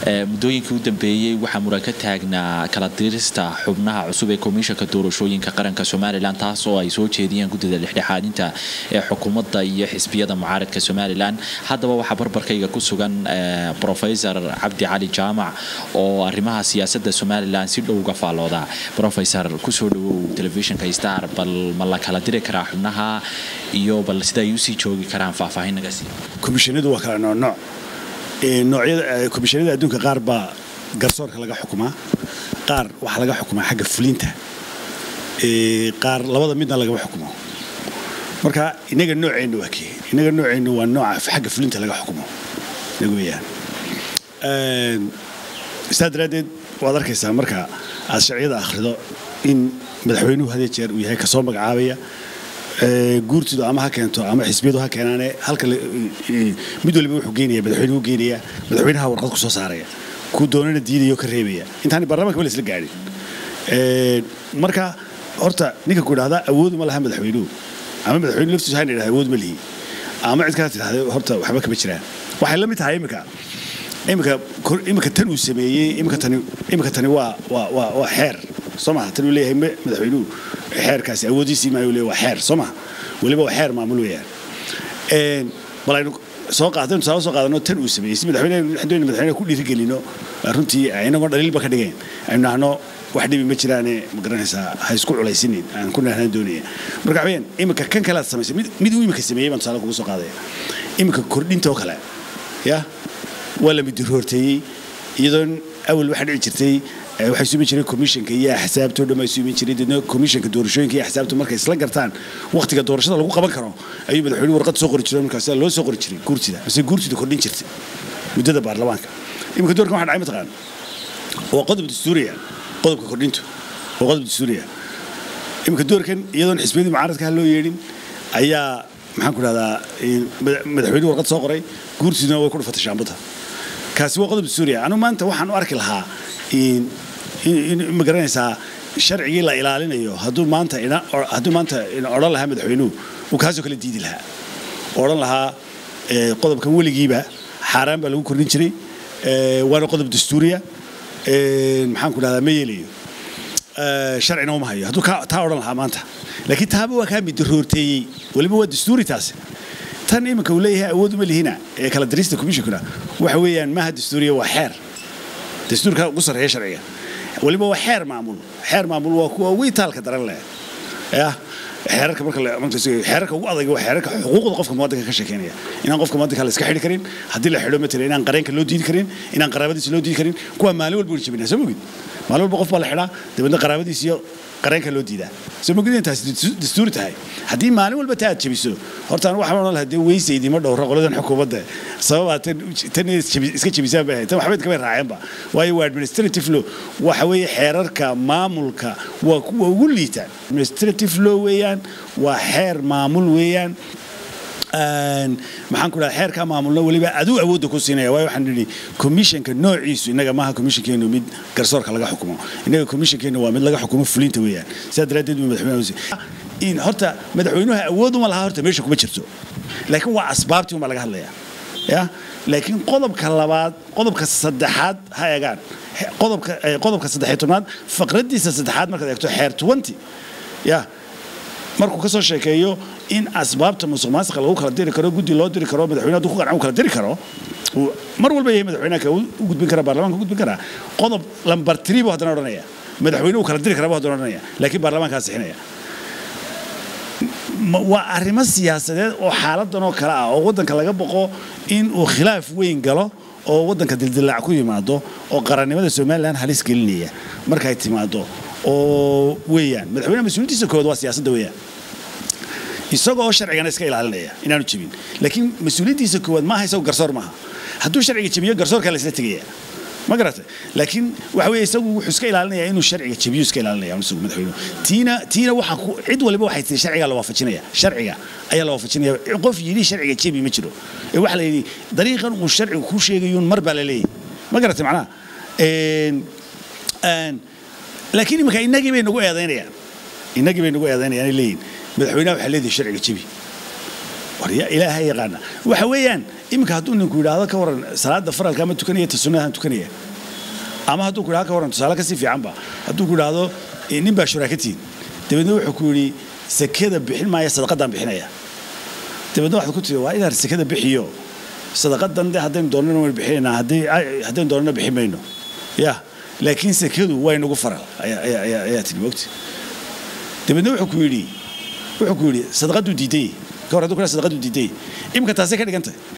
muddooyinkii u dambeeyay waxaa muran ka taagnaa kala dirista xubnaha cusub ee komishanka doorashooyinka qaranka Soomaaliland taas oo ay soo jeediyeen guddida lixdhexaadinta ee xukuumadda iyo xisbiyada mucaaradka Soomaaliland haddaba waxa barbarkayga ku sugan Professor Cabdi Cali Jaamac oo arrimaha siyaasadda Soomaaliland si dhow uga faalooda Professor ku soo dhawow telefishinka Star bal ma la kala diri karaa xubnaha iyo bal sida ay u sii joogi karaan faahfaahin naga sii komishanadu waa kala nooc noocyada komishanada adduunka qaar baa garsoorka laga xukumaa qaar waxa laga xukumaa xagga fulinta qaar labada midna laga xukumo marka inaga nooceenu waa nooca xagga fulinta laga xukumo nagu weeyaan istaadradeed waad arkaysaa marka aad sharciyada akhrido in madaxweynuhu hadee jeer uu yahay ka soo magacaabaya guurtidu ama ha keento ama xisbiyadu ha keenaane halka mid waliba wuxuu geenayaa madaxweynuhu geenayaa madaxweynaha warqad ku soo saaraya ku doonana diidayo ka reebaya intaan baarlamaanka wala isla gaadhin marka horta ninka ku yiraahdaa awood ma laha madaxweynuhu ama madaxweynuhu laftiisu ha yiraahdaa awood ma lihi ama cid kale tiraahdo horta waxba kama jiraan waxay la mid tahay imika tan uu sameeyay imika tani waa xeer Soomaa tan uu leeyahay madaxweynuhu xeerkaasi awoodiisii ma uu leeyahay waa xeer Soomaa waliba waa xeer maamul weeyaan balaynu soo qaadano tan uu sameeyay si madaxweynaha ku dhiirigelino runtii aynaga dhaliilba ka dhigeen aynu nahno wax dhibi ma jiraan ma garanaysaa ha isku culaysiin aan ku nahnaan doonaya marka waxaan imika kan kala sameeyay mid uu imika sameeyay baan tusaale kugu soo qaadaya imika kordhinta oo kale wala mid hortay iyadoo awal waxa dhici jirtay waxay soo jiray komishanka iyo xisaabto dhamay soo jiray dadna komishanka doorashooyinka iyo xisaabto markay isla gartaan waqtiga doorashada lagu qaban karo ayuu madaxweynuhu warqad soo qori jiray markaas loo soo qori jiray guurtida kordhin jirtay muddada baarlamaanka imika doorkan waxa dhacay mataqaan oo qodobka dastuuriga qodobka kordhintu oo qodobka dastuuriga imika doorkan iyadoo xisbiyada mucaaradka loo yeedhin ayaa maxaan ku radaa madaxweynuhu warqad soo qoray guurtiduna way ku dhufatay shaambada kaasi waa qodob dastuuriga anu maanta waxaan u arki lahaa in ma garanaysaa sharcigii la ilaalinayo hadduu maanta odhan lahaa madaxweynuhu uu kaasoo kale diidi lahaa odhan lahaa qodobkan weligiiba xaaraan baa lagu kordhin jiray waana qodob dastuuriya maxaan ku dhahdaa ma yeelayo sharcina uma hayo hadduu taa odhan lahaa maanta laakiin taaba waa kaa mid roorteeyey waliba waa dastuuri taasi tan iminka uu leeyahay awood uma lihina ee kala dirista komishankuna waxa weeyaan maaha dastuuriya waa xeer dastuurka ugu sarreeya sharciga waliba waa xeer maamul waa kuwa wiitaalka daran leh xeerarka marka xeerarka ugu adag waa xeerarka xuquuqda qofka muwaadinka ka sheekeynaya inaan qofka muwaadinka la iska xidhi karin haddii la xidho matala inaan qareenka loo diidi karin inaan qaraabadiisa loo diidi karin kuwa maalin walba wada jabinaa soo mogid maalin walba qof baa la xidhaa dabeedna qaraabadiisa iyo qareenka loo diidaa soo mogid intaas dastuuri tahay haddii maalin walba taa aad jabiso horta aan waxaan oran lahaa dee weysaydii ma dhowro qoladan xukuumadda sababaa tan iska jabisaan bay ahayd tan waxba kamay raaceenba waayo waa administrative law waxa weeye xeerarka maamulka waa kuwa ugu liita administrative law weeyaan waa xeer maamul weeyaan maxaan ku dhahay xeerka maamulna waliba aduu awoodda ku siinaya waayo waxaan nidhi komishanka noociisu inaga maaha komishankeenu mid garsoorka laga xukumo inaga komishankeenu waa mid laga xukumo fulinta weeyaan sidaa daraaddeed madaxweynuhu horta madaxweynuhu awood uma laha horta meesha kuma jirto laakiin waa asbaabtii uma laga hadlayaa laakiin qodobka saddexaad ha eegaan qodobka 13aad faqradiisa saddexaad markaad eegto xeer 20 markuu ka soo sheekeeyo in asbaabta musuqmaasuqa lagu kala diri karo guddi loo diri karo madaxweynaha ku qancin kala diri karo mar walba yahay madaxweynaha u gudbin kara baarlamaanka u gudbin kara qodob lambar 3 buu hadana oranaya madaxweynuhu kala diri kara buu hadana oranaya laakiin baarlamaanka saxinaya waa arrimo siyaasadeed oo xaaladan oo kala ah oo wadanka laga boqo in uu khilaaf weyn galo oo wadanka dildilaac ku yimaado oo qarannimada Soomaaliland halis gelinaya marka ay timaado oo weeyaan madaxweynaha mas'uuliyadiisa koowaad waa siyaasadda weeyaan isagoo sharcigan iska ilaalinaya inaanu jabin laakiin mas'uuliyadiisa koowaad ma hayso garsoor maaha hadduu sharciga jabiyo garsoorka la isla tagaya ma garatay laakiin waxa weeye isagu wuxuu iska ilaalinaya inuu sharciga jabiyo iska ilaalinaya isagu madaxweynuhu tiina waxa cid waliba waxay tii sharciga la waafajinaya sharciga ayaa la waafajinaya qof yiri sharciga jabi ma jiro waxa la yiri dariiqan uu sharcigu ku sheegayo mar baa la leeyahay ma garatay macnaha laakiin imika inagii bay nagu eedaynayaan leeyihiin madaxweynaha waxa leeyahay sharciga jabi وريا إلهي يقانا وحويان إمك هتقول إنك هذا كورن صلاة فرال كما تكنيه تسنها تكنيه أما هتقول كل هذا كورن صلاة كسي في عمبا هتقول كل هذا نبى شراكتين تبدو حكولي سكذا بحين ما يصدق دم بحنايا تبدو واحد كنت وإذا سكذا بحيو صدق دم ده هدين دورنا وبحينا هدين دورنا بحمينه يا لكن سكذا وين نقفر يا تني وقت تبدو حكولي صدق دو ديدي كورن هذا كله صدق دو ديدي إمك تاسك كده كنت